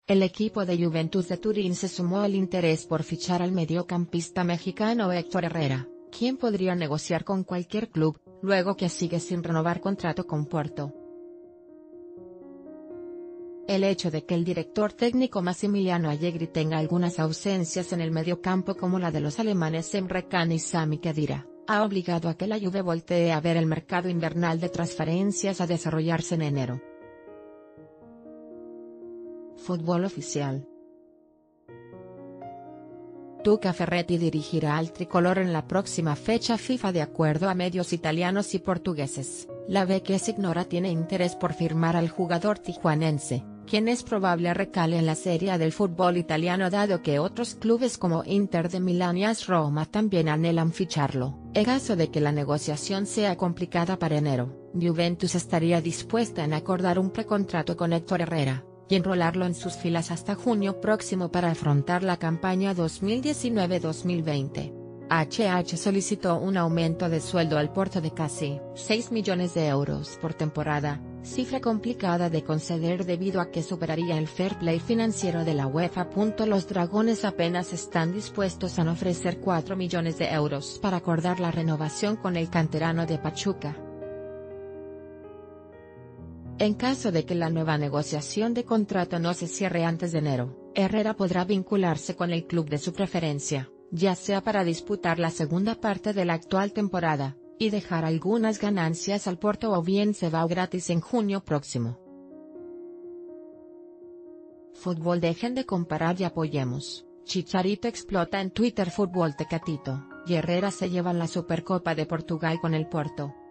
El equipo de Juventus de Turín se sumó al interés por fichar al mediocampista mexicano Héctor Herrera, quien podría negociar con cualquier club, luego que sigue sin renovar contrato con Porto. El hecho de que el director técnico Massimiliano Allegri tenga algunas ausencias en el mediocampo como la de los alemanes Emre Can y Sami Khedira, ha obligado a que la Juve voltee a ver el mercado invernal de transferencias a desarrollarse en enero. Fútbol oficial. Tuca Ferretti dirigirá al tricolor en la próxima fecha FIFA de acuerdo a medios italianos y portugueses. La Vecchia Signora tiene interés por firmar al jugador tijuanense, quien es probable recale en la Serie A del fútbol italiano dado que otros clubes como Inter de Milán y AS Roma también anhelan ficharlo. En caso de que la negociación sea complicada para enero, Juventus estaría dispuesta en acordar un precontrato con Héctor Herrera y enrolarlo en sus filas hasta junio próximo para afrontar la campaña 2019-2020. HH solicitó un aumento de sueldo al Porto de casi 6 millones de euros por temporada, cifra complicada de conceder debido a que superaría el fair play financiero de la UEFA. Los dragones apenas están dispuestos a ofrecer 4 millones de euros para acordar la renovación con el canterano de Pachuca. En caso de que la nueva negociación de contrato no se cierre antes de enero, Herrera podrá vincularse con el club de su preferencia, ya sea para disputar la segunda parte de la actual temporada, y dejar algunas ganancias al Porto o bien se va gratis en junio próximo. Fútbol. Dejen de comparar y apoyemos. Chicharito explota en Twitter. Fútbol Tecatito y Herrera se llevan la Supercopa de Portugal con el Porto.